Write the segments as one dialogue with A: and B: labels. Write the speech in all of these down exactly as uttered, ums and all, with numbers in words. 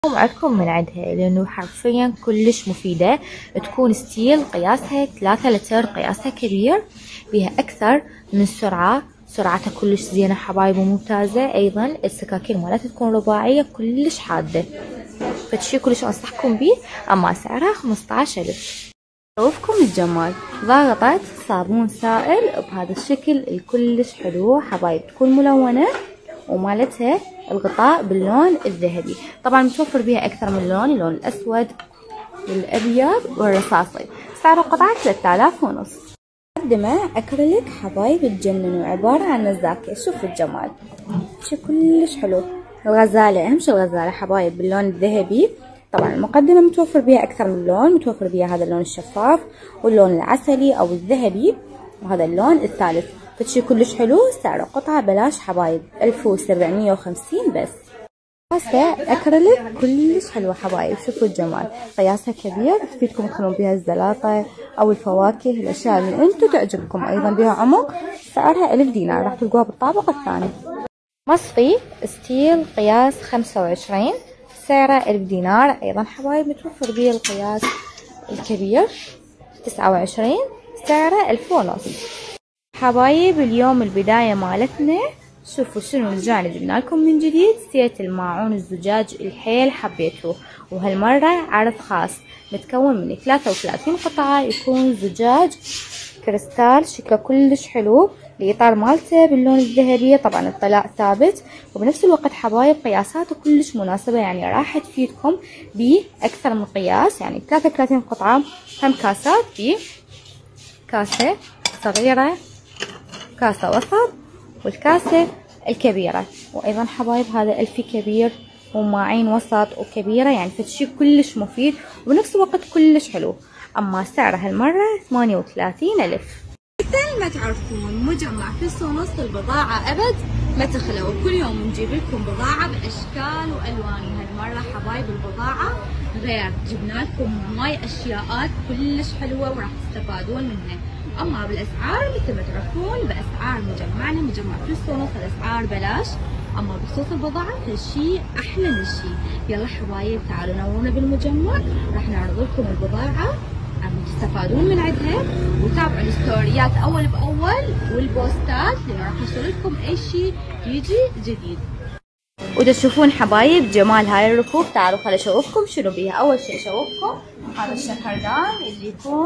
A: معكم من عندها لأنه حرفيا كلش مفيدة. تكون ستيل، قياسها ثلاثة لتر، قياسها كبير، بيها أكثر من سرعة، سرعتها كلش زينة حبايب وممتازة. أيضا السكاكين مالتها تكون رباعية كلش حادة، فشي كلش أنصحكم بيه. أما سعرها خمسطعش ألف. شوفكم الجمال، ضغطت صابون سائل بهذا الشكل الكلش حلو حبايب، تكون ملونة ومالتها الغطاء باللون الذهبي. طبعا متوفر بيها اكثر من لون، اللون الاسود والابيض والرصاصي. سعر القطعة ثلاثة آلاف ونص. مقدمة اكريليك حبايب تجننوا، عبارة عن نزاكة. شوفوا الجمال، شي كلش حلو. الغزالة، اهم شي الغزالة حبايب باللون الذهبي. طبعا المقدمة متوفر بيها اكثر من لون، متوفر بيها هذا اللون الشفاف واللون العسلي او الذهبي وهذا اللون الثالث. فشي كلش حلو. سعر القطعة بلاش حبايب، ألف وسبعمية وخمسين بس. قياسها اكريليك كلش حلوة حبايب. شوفوا الجمال، قياسها كبير، تفيدكم تخلون بيها الزلاطة او الفواكه، الاشياء اللي انتم تعجبكم. ايضا بيها عمق. سعرها ألف دينار، راح تلقوها بالطابق الثاني. مصفي ستيل قياس خمسة وعشرين، سعره ألف دينار. ايضا حبايب متوفر بيه القياس الكبير تسعة وعشرين، سعره ألف ونص. حبايب اليوم البداية مالتنا، شوفوا شنو رجعنا جبنا لكم من جديد. سيت الماعون الزجاج الحيل حبيتوه، وهالمرة عرض خاص متكون من ثلاثة وثلاثين قطعة، يكون زجاج كريستال شكله كلش حلو. الإطار مالته باللون الذهبي، طبعا الطلاء ثابت، وبنفس الوقت حبايب قياساته كلش مناسبة، يعني راح تفيدكم بأكثر من قياس. يعني ثلاثة وثلاثين قطعة، هم كاسات، بي كاسة صغيرة، كاسة وسط، والكاسة الكبيرة. وأيضا حبايب هذا ألفي كبير وماعين وسط وكبيرة، يعني فشي كلش مفيد وبنفس الوقت كلش حلو. أما سعر هالمرة ثمانية وثلاثين ألف. مثل ما تعرفون مجمع فلس ونص البضاعة أبد ما تخلى، وكل يوم نجيب لكم بضاعة بأشكال وألوان. هالمرة حبايب البضاعة غير، جبنا لكم هواي أشياءات كلش حلوة وراح تستفادون منها. اما بالاسعار مثل ما تعرفون باسعار مجمعنا، مجمع فلس ونص الاسعار بلاش. اما بخصوص البضاعه فالشي احلى من شي. يلا حبايب تعالوا نورونا بالمجمع، راح نعرض لكم البضاعه عم تستفادون من عندها. وتابعوا الستوريات اول باول والبوستات، لانه راح يوصل لكم اي شي يجي جديد. ودا تشوفون حبايب جمال هاي الركوب. تعالوا خليني اشوفكم شنو بيها. اول شي اشوفكم هذا الشكردان اللي يكون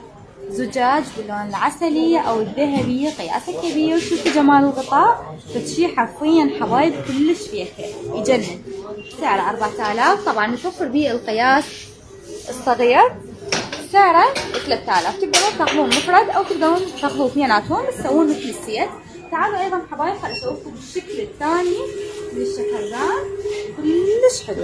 A: زجاج باللون العسلي او الذهبي، قياسه كبير. شوفوا جمال الغطاء، فشي حرفيا حبايب كلش فيكه يجنن. سعره أربعة آلاف. طبعا متوفر به القياس الصغير، سعره ثلاثة آلاف. تقدرون تاخذون مفرد او تقدرون تاخذون اثنيناتهم تسوون مثل السيت. تعالوا ايضا حبايب خليني اشوفكم الشكل الثاني من الشكردان، كلش حلو.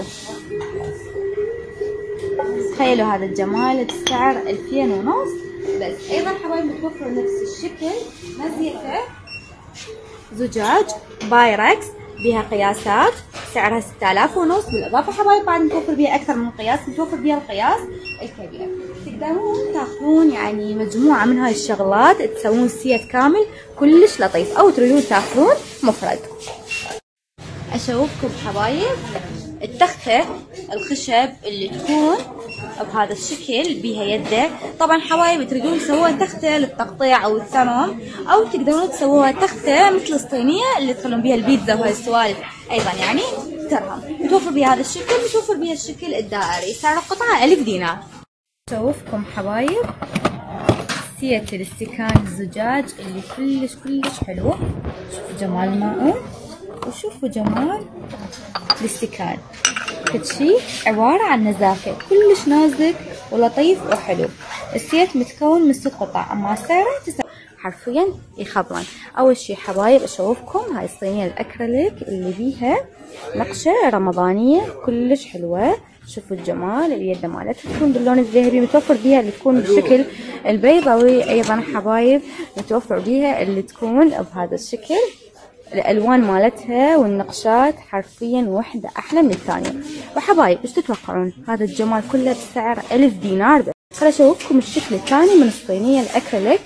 A: تخيلوا هذا الجمال بسعر ألفين ونص بس. ايضا حبايب متوفر نفس الشكل مزيته زجاج بايركس بها قياسات، سعرها ستة آلاف ونص. بالاضافه حبايب بعد متوفر بها اكثر من قياس، متوفر بها القياس الكبير. تقدرون تاخذون يعني مجموعه من هاي الشغلات تسوون سيت كامل كلش لطيف، او تريدون تاخذون مفرد. اشوفكم حبايب التختة الخشب اللي تكون بهذا الشكل بيها يده. طبعا حبايب تريدون تسووها تختة للتقطيع او الثمن، او تقدرون تسووها تختة مثل الصينية اللي تخلون بيها البيتزا وهاي السوالف. ايضا يعني ترهم. متوفر بها هذا الشكل، متوفر بها الشكل الدائري. سعر القطعة ألف دينار. شوفكم حبايب سيت الاستكان الزجاج اللي كلش كلش حلو. شوفوا جمال الماء وشوفوا جمال الاستكان. فشي عبارة عن نزاكة، كلش نازك ولطيف وحلو. السيت متكون من ست قطع، اما سعره تسعة. حرفيا يخبرن. اول شي حبايب اشوفكم هاي الصينية الاكريليك اللي بيها نقشة رمضانية كلش حلوة. شوفوا الجمال، اليد مالتها تكون باللون الذهبي، متوفر بيها اللي تكون بالشكل البيضاوي. ايضا حبايب متوفر بيها اللي تكون بهذا الشكل. الالوان مالتها والنقشات حرفيا وحده احلى من الثانيه. وحبايب ايش تتوقعون؟ هذا الجمال كله بسعر ألف دينار بس. خليني اشوفكم الشكل الثاني من الصينيه الاكريليك.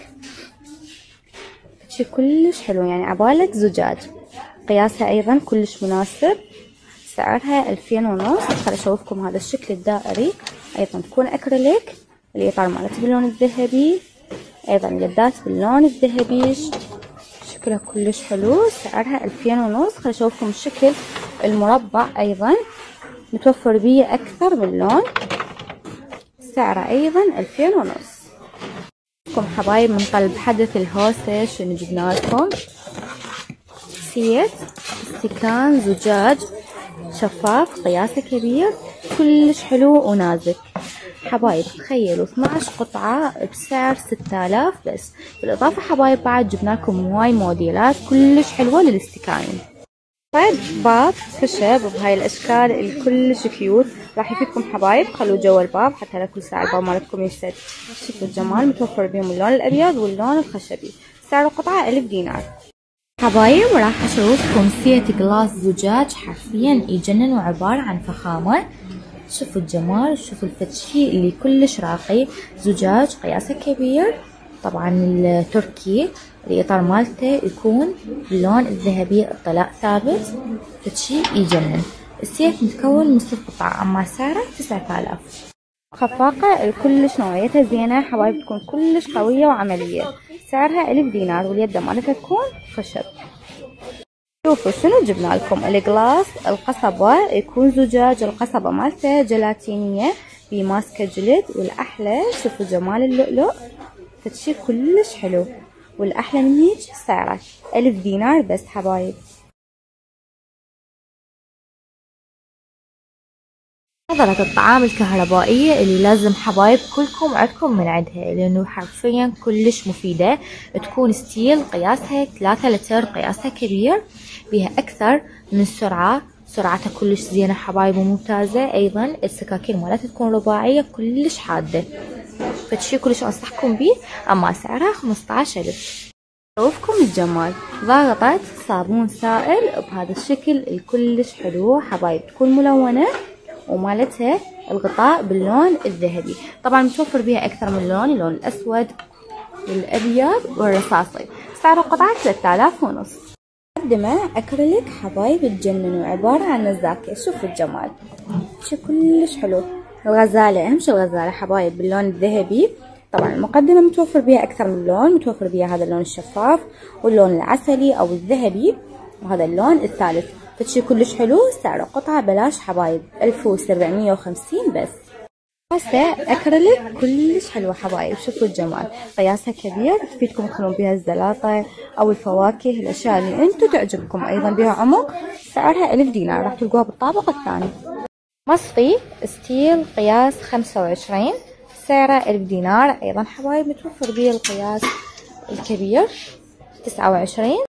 A: شي كلش حلو، يعني عبالك زجاج. قياسها ايضا كلش مناسب،
B: سعرها ألفين ونص. خل اشوفكم هذا الشكل الدائري، ايضا تكون اكريليك، الاطار مالتها باللون الذهبي، ايضا اليدات باللون الذهبي، شكلها كلش حلو. سعرها ألفين ونص. خل اشوفكم الشكل المربع، ايضا متوفر بيه اكثر من لون، سعره ايضا ألفين ونص. لكم حبايب من قلب حدث الهوسة شنو جبنا لكم؟ سيت استكان زجاج شفاف قياسه كبير، كلش حلو ونازك حبايب. تخيلوا اثنعش قطعة بسعر ستة آلاف بس. بالاضافة حبايب بعد جبنا لكم هواي موديلات كلش حلوة للاستكان. طيب باب خشب بهاي الاشكال الكلش كيوت راح يفيدكم حبايب. خلوا جوا الباب حتى لكل ساعة الباب مالتكم يشتد. شوفوا الجمال، متوفر بهم اللون الابيض واللون الخشبي. سعر القطعة ألف دينار حبايب. راح اشوفكم سيت جلاس زجاج حرفيا يجنن، وعبارة عن فخامة. شوفوا الجمال، شوفوا الفتشي اللي كلش راقي. زجاج قياسه كبير، طبعا التركي الاطار مالته يكون باللون الذهبي، الطلاء ثابت، فتشي يجنن. السيت متكون من ست قطع، اما سعره تسعة آلاف. خفاقة الكلش نوعيتها زينة حبايب، تكون كلش قوية وعملية. سعرها ألف دينار، واليد مالتها تكون خشب. شوفوا شنو جبنا لكم. الجلاس القصبة يكون زجاج، القصبة مالته جلاتينية بماسكة جلد. والأحلى شوفوا جمال اللؤلؤ، فتشي كلش حلو. والأحلى من هيج سعره ألف دينار بس حبايب.
A: نظرة الطعام الكهربائية اللي لازم حبايب كلكم عندكم من عندها، لأنه حرفيا كلش مفيدة. تكون ستيل قياسها ثلاثة لتر، قياسها كبير، بيها أكثر من سرعة، سرعتها كلش زينة حبايب وممتازة. أيضا السكاكين مالتها تكون رباعية كلش حادة، فتشي كلش أنصحكم بيه. أما سعرها خمسطعش ألف.
B: شوفكم الجمال، ضغطت صابون سائل بهذا الشكل الكلش حلو حبايب، تكون ملونة ومالتها الغطاء باللون الذهبي. طبعا متوفر بيها اكثر من لون، اللون الاسود والابيض والرصاصي. سعر القطعة ثلاثة آلاف ونص. مقدمة اكريليك حبايب تجنن، وعبارة عن نزاكة. شوفوا الجمال، شي كلش حلو. الغزالة، اهم شي الغزالة حبايب باللون الذهبي. طبعا المقدمة متوفر بيها اكثر من لون، متوفر بيها هذا اللون الشفاف واللون العسلي او الذهبي، وهذا اللون الثالث. فتشي كلش حلو. سعر القطعة بلاش حبايب ألف وسبعمية وخمسين بس. هسه اكريليك كلش حلوة حبايب. شوفوا الجمال، قياسها كبير، تفيدكم تخلون بيها الزلاطة او الفواكه، الاشياء اللي انتو تعجبكم. ايضا بيها عمق. سعرها ألف دينار، راح تلقوها بالطابق الثاني. مصفي ستيل قياس خمسة وعشرين، سعره ألف دينار. ايضا حبايب متوفر بيه القياس الكبير تسعة وعشرين.